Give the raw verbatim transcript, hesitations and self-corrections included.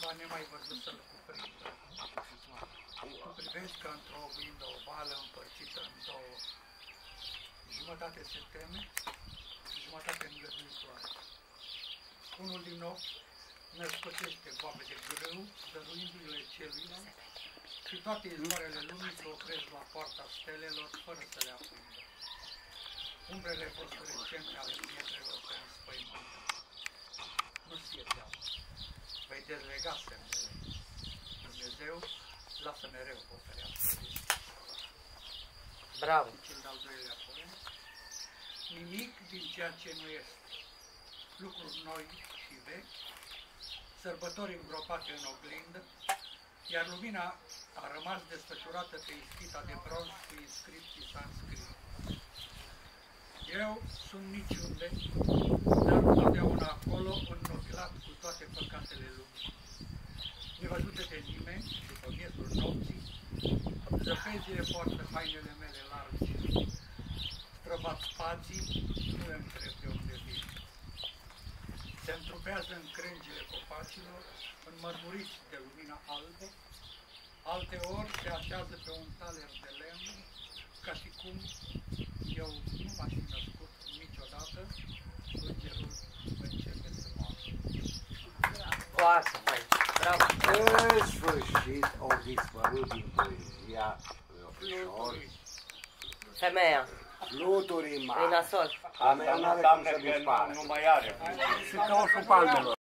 ceva nemai văzut să-l cuprindă. Tu privești ca într-o oglindă ovală împărțită în două. Jumătate se teme și jumătate îngăduitoare. Unul din ochi născocește vape de grâu, dăruindu-le celuilalt, și toate izvoarele lumii se opresc la poarta stelelor fără să le aprindă. Umbrele fosforescente ale pietrelor se înspăimântă. Nu-ți fie teamă, vei dezlega semnele. Dumnezeu lasă mereu o fereastră deschisă. Bravo! Cel de-al doilea poem. Nimic din ceea ce nu este. Lucruri noi și vechi, sărbători îngropate în oglindă, iar lumina a rămas desfășurată pe ispita de bronz cu inscripții sanscrit. Eu sunt niciunde, dar totdeauna acolo, înnobilat cu toate păcatele lumii. Nevăzute de nimeni, după miezul nopții, zăpezile poartă hainele mele largi. Străbat spații, nu le întreb de unde vin. Se întrupează în crengile copacilor, înmărmuriți de lumina albă, alteori se așează pe un taler de lemn, ca și cum eu nu m-aș fi născut niciodată, îngerul începe să moară. Foarte fain! Bravo! În sfârșit au dispărut din poezia Ofișor Femeia! fluturii E mari. nasol! Femeia n-are cum să dispară. Nu mai are. Și ca o șupandelor.